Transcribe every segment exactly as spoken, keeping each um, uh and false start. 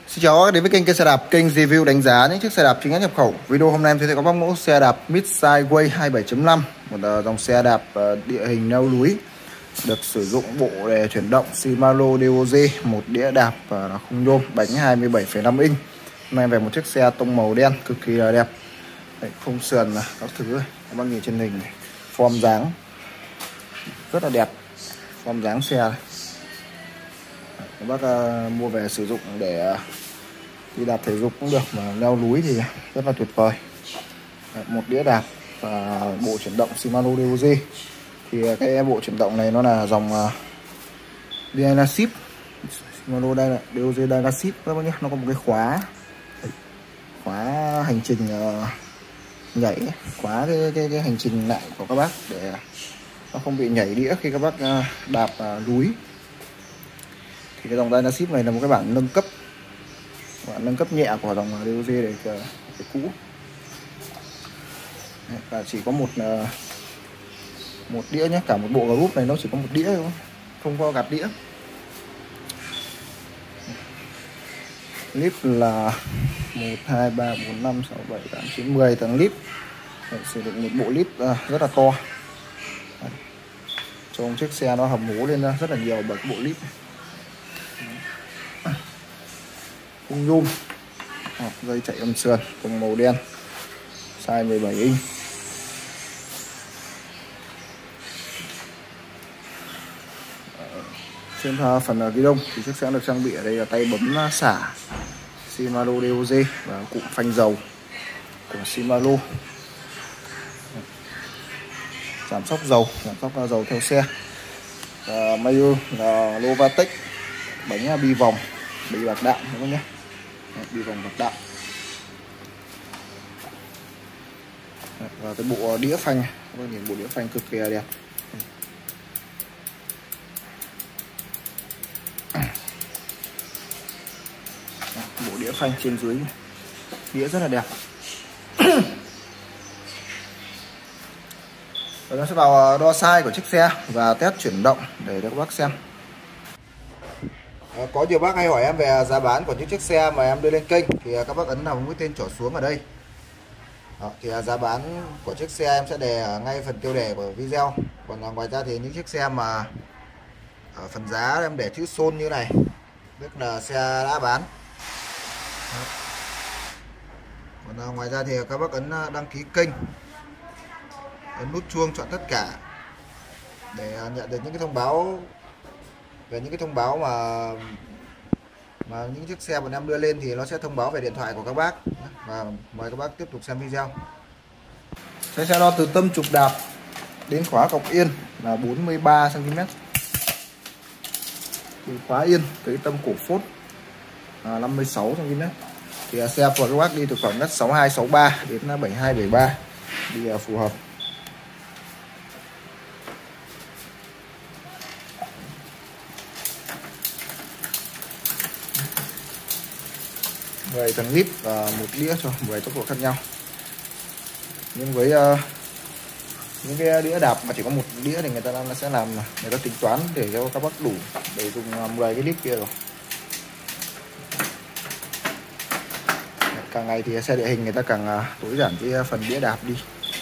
Xin chào các bác đến với kênh Cây Xe Đạp, kênh review đánh giá những chiếc xe đạp chính hãng nhập khẩu. Video hôm nay em giới thiệu các bác mẫu xe đạp Midsize Way hai mươi bảy chấm năm, một dòng xe đạp địa hình leo núi, được sử dụng bộ đề chuyển động Shimano đê ô giê, một đĩa đạp là khung nhôm, bánh hai mươi bảy phẩy năm inch. Hôm nay về một chiếc xe tông màu đen cực kỳ là đẹp. Đấy, khung sườn là các thứ các bác nhìn trên hình này, form dáng rất là đẹp, form dáng xe này. Các bác uh, mua về sử dụng để uh, đi đạp thể dục cũng được, mà leo núi thì rất là tuyệt vời. Đấy, một đĩa đạp và bộ chuyển động Shimano đê ô giê. Thì uh, cái bộ chuyển động này nó là dòng uh, Dynasip, Shimano đê ô giê Dynasip các bác nhé. Nó có một cái khóa khóa hành trình uh, nhảy, khóa cái, cái, cái hành trình lại của các bác để nó không bị nhảy đĩa khi các bác uh, đạp uh, núi. Thì cái dòng Dynasip này là một cái bản nâng cấp, bản nâng cấp nhẹ của dòng đê ô giê này, cái, cái cũ. Đấy, và chỉ có một một đĩa nhé, cả một bộ group này nó chỉ có một đĩa thôi, không có gạt đĩa. Clip là một, hai, ba, bốn, năm, sáu, bảy, tám, chín, mười tầng clip. Đấy, sử dụng một bộ clip rất là to. Đấy, trong chiếc xe nó hầm hố lên rất là nhiều bởi cái bộ clip này. Khung nhôm, dây chạy âm sườn cùng màu đen, size mười bảy inch. Trên phần ghi đông thì chiếc xe được trang bị ở đây là tay bấm xả Shimano đê ô giê và cụm phanh dầu của Shimano, giảm sóc dầu, giảm sóc dầu theo xe. Và Mayer là Lovatec, bánh bi vòng, bi bạc đạn các bác nhé, bi vòng bạc đạn. Và cái bộ đĩa phanh, các bác nhìn bộ đĩa phanh cực kỳ đẹp. Bộ đĩa phanh trên dưới đĩa rất là đẹp. Rồi nó sẽ vào đo size của chiếc xe và test chuyển động để cho các bác xem. Có nhiều bác hay hỏi em về giá bán của những chiếc xe mà em đưa lên kênh, thì các bác ấn vào mũi tên trỏ xuống ở đây. Đó, thì giá bán của chiếc xe em sẽ đề ở ngay phần tiêu đề của video. Còn ngoài ra thì những chiếc xe mà ở phần giá em để chữ xôn như này, tức là xe đã bán. Đó. Còn ngoài ra thì các bác ấn đăng ký kênh, ấn nút chuông chọn tất cả để nhận được những cái thông báo về những cái thông báo mà mà những chiếc xe bọn em đưa lên, thì nó sẽ thông báo về điện thoại của các bác. Và mời các bác tiếp tục xem video. Xe sẽ đo từ tâm trục đạp đến khóa cọc yên là bốn mươi ba xăng ti mét, từ khóa yên tới tâm cổ phốt là năm mươi sáu xăng ti mét. Thì xe của các bác đi từ khoảng đất sáu hai sáu ba đến bảy hai bảy ba đi phù hợp. mười tầng clip và một đĩa cho mười tốc độ khác nhau. Nhưng với uh, những cái đĩa đạp mà chỉ có một đĩa thì người ta sẽ làm, người ta tính toán để cho các bác đủ để dùng mười cái clip kia rồi. Càng ngày thì xe địa hình người ta càng uh, tối giản cái phần đĩa đạp đi.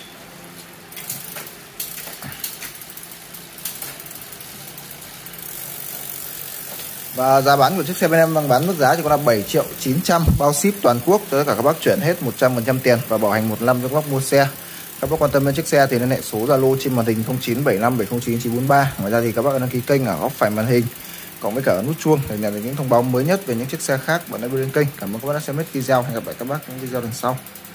Và giá bán của chiếc xe bên em đang bán mức giá chỉ có là bảy triệu chín trăm, bao ship toàn quốc, tới cả các bác chuyển hết một trăm phần trăm tiền và bảo hành một năm cho các bác mua xe. Các bác quan tâm đến chiếc xe thì liên hệ số Zalo trên màn hình không chín bảy năm bảy không chín chín bốn ba. Ngoài ra thì các bác đăng ký kênh ở góc phải màn hình cộng với cả nút chuông để nhận được những thông báo mới nhất về những chiếc xe khác bọn em đưa lên kênh. Cảm ơn các bác đã xem hết video. Hẹn gặp lại các bác trong video lần sau.